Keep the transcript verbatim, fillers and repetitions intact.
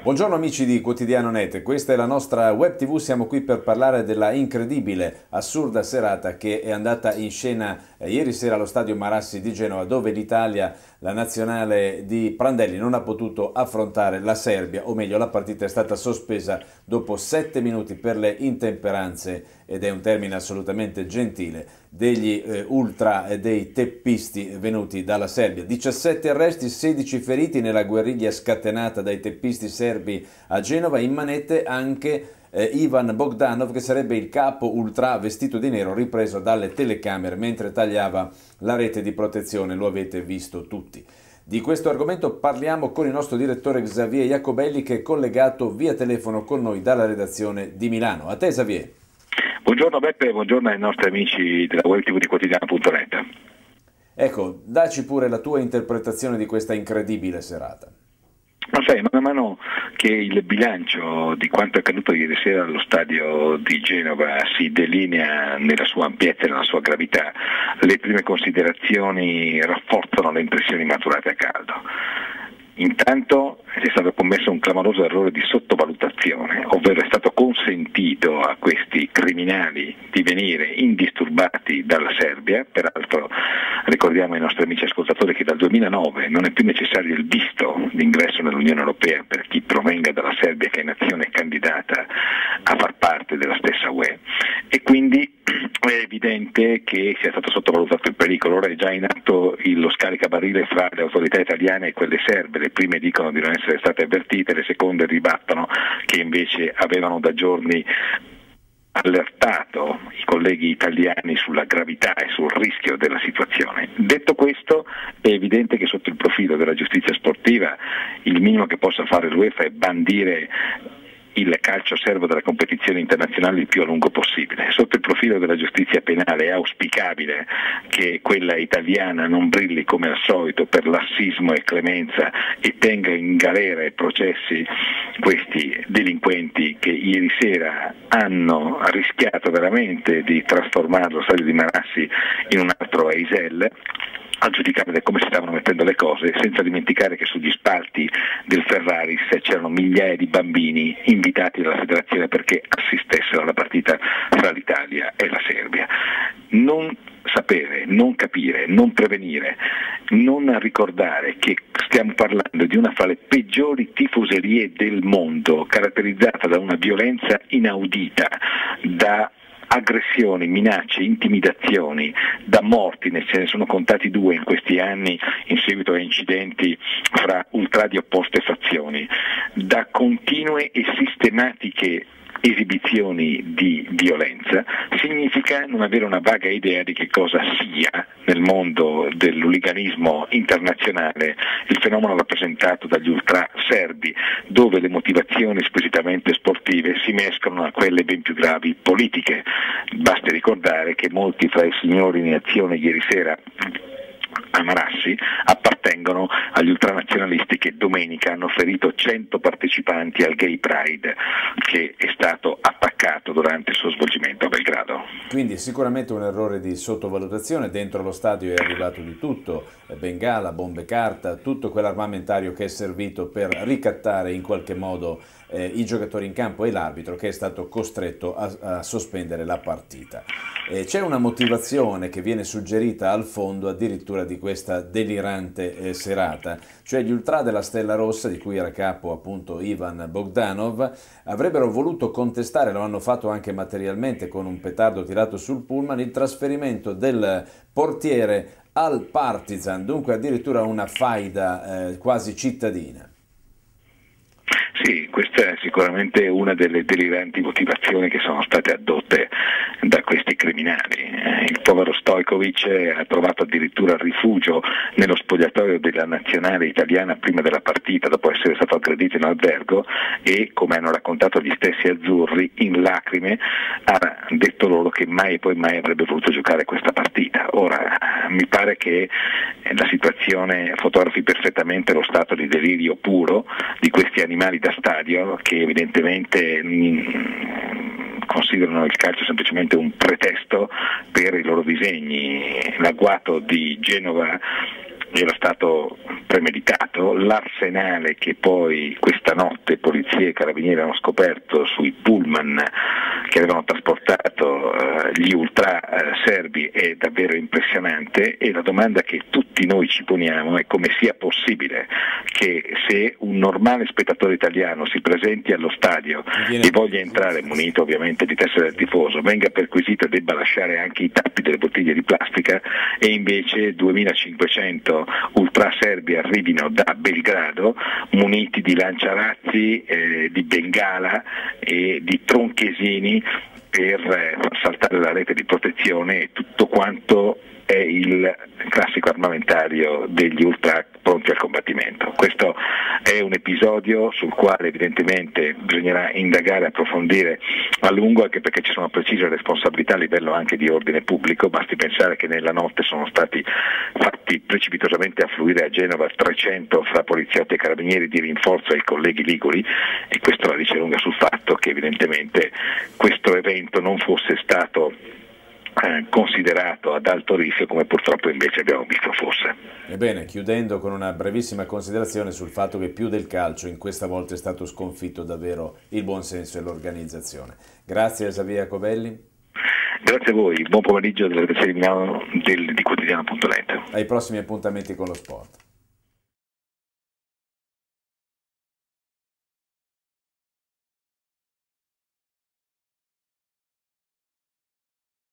Buongiorno amici di Quotidiano Net, questa è la nostra web tivù, siamo qui per parlare della incredibile, assurda serata che è andata in scena eh, ieri sera allo stadio Marassi di Genova, dove l'Italia, la nazionale di Prandelli, non ha potuto affrontare la Serbia, o meglio la partita è stata sospesa dopo sette minuti per le intemperanze, ed è un termine assolutamente gentile, degli eh, ultra e dei teppisti venuti dalla Serbia. diciassette arresti, sedici feriti nella guerriglia scatenata dai teppisti serbi a Genova, in manette anche eh, Ivan Bogdanov, che sarebbe il capo ultra vestito di nero, ripreso dalle telecamere mentre tagliava la rete di protezione, lo avete visto tutti. Di questo argomento parliamo con il nostro direttore Xavier Jacobelli, che è collegato via telefono con noi dalla redazione di Milano. A te Xavier. Buongiorno Beppe, buongiorno ai nostri amici della web tivù di Quotidiano punto net. Ecco, dacci pure la tua interpretazione di questa incredibile serata. Ma sai, man mano che il bilancio di quanto è accaduto ieri sera allo stadio di Genova si delinea nella sua ampiezza e nella sua gravità, le prime considerazioni rafforzano le impressioni maturate a caldo. Intanto è stato commesso un clamoroso errore di sottovalutazione, ovvero è stato consentito a questi criminali di venire indisturbati dalla Serbia. Peraltro ricordiamo ai nostri amici ascoltatori che dal duemilanove non è più necessario il visto d'ingresso nell'Unione Europea per chi provenga dalla Serbia, che è nazione candidata a far parte della stessa U E, e quindi è evidente che sia stato sottovalutato il pericolo. Ora è già in atto lo scaricabarile fra le autorità italiane e quelle serbe. Le prime dicono di non essere state avvertite, le seconde ribattono che invece avevano da giorni allertato i colleghi italiani sulla gravità e sul rischio della situazione. Detto questo, è evidente che sotto il profilo della giustizia sportiva il minimo che possa fare l'UEFA è bandire il calcio serbo dalle competizioni internazionali il più a lungo possibile. Sotto il profilo della giustizia penale è auspicabile che quella italiana non brilli come al solito per lassismo e clemenza e tenga in galera e processi questi delinquenti che ieri sera hanno rischiato veramente di trasformare lo stadio di Marassi in un altro Eisel, a giudicare da come si stavano mettendo le cose, senza dimenticare che sugli spalti del Ferraris c'erano migliaia di bambini invitati dalla federazione perché assistessero alla partita fra l'Italia e la Serbia. Non sapere, non capire, non prevenire, non ricordare che stiamo parlando di una fra le peggiori tifoserie del mondo, caratterizzata da una violenza inaudita, da aggressioni, minacce, intimidazioni, da morti, ne ce ne sono contati due in questi anni in seguito a incidenti fra ultra di opposte fazioni, da continue e sistematiche esibizioni di violenza, significa non avere una vaga idea di che cosa sia nel mondo dell'uliganismo internazionale il fenomeno rappresentato dagli ultra serbi, dove le motivazioni squisitamente sportive si mescolano a quelle ben più gravi politiche. Basti ricordare che molti fra i signori in azione ieri sera a Marassi appartengono agli ultranazionalisti che domenica hanno ferito cento partecipanti al Gay Pride che è stato attaccato durante il suo svolgimento a Belgrado. Quindi sicuramente un errore di sottovalutazione. Dentro lo stadio è arrivato di tutto, bengala, bombe carta, tutto quell'armamentario che è servito per ricattare in qualche modo eh, i giocatori in campo e l'arbitro, che è stato costretto a, a sospendere la partita. Eh, c'è una motivazione che viene suggerita al fondo addirittura di questa delirante eh, serata, cioè gli ultra della Stella Rossa, di cui era capo appunto Ivan Bogdanov, avrebbero voluto contestare, lo hanno fatto anche materialmente con un petardo tirato sul pullman, il trasferimento del portiere al Partizan, dunque addirittura una faida eh, quasi cittadina. Sì, questa è sicuramente una delle deliranti motivazioni che sono state addotte da questi criminali. Il povero Stojkovic ha trovato addirittura rifugio nello spogliatoio della nazionale italiana prima della partita, dopo essere stato aggredito in albergo, e, come hanno raccontato gli stessi azzurri, in lacrime ha detto loro che mai e poi mai avrebbe voluto giocare questa partita. Ora, mi pare che la situazione fotografi perfettamente lo stato di delirio puro di questi animali da stadio, che evidentemente mh, considerano il calcio semplicemente un pretesto per i loro disegni. L'agguato di Genova era stato premeditato. L'arsenale che poi questa notte polizia e carabinieri hanno scoperto sui pullman che avevano trasportato eh, gli ultra eh, serbi è davvero impressionante, e la domanda che tutti noi ci poniamo è come sia possibile che, se un normale spettatore italiano si presenti allo stadio e voglia entrare munito ovviamente di tessera del tifoso, venga perquisito e debba lasciare anche i tappi delle bottiglie di plastica, e invece duemilacinquecento ultra serbi arrivino da Belgrado muniti di lanciarazzi, eh, di bengala e di tronchesini per eh, far saltare la rete di protezione e tutto quanto è il classico armamentario degli ultra pronti al combattimento. Questo è un episodio sul quale evidentemente bisognerà indagare e approfondire a lungo, anche perché ci sono precise responsabilità a livello anche di ordine pubblico. Basti pensare che nella notte sono stati fatti precipitosamente affluire a Genova trecento fra poliziotti e carabinieri di rinforzo ai colleghi liguri, e questo la dice lunga sul fatto che evidentemente questo evento non fosse stato Eh, considerato ad alto rischio, come purtroppo invece abbiamo visto fosse. Ebbene, chiudendo con una brevissima considerazione sul fatto che più del calcio in questa volta è stato sconfitto davvero il buonsenso e l'organizzazione. Grazie a Xavier Jacobelli. Grazie a voi, buon pomeriggio della redazione di Milano del, di quotidiano punto net. Ai prossimi appuntamenti con lo sport.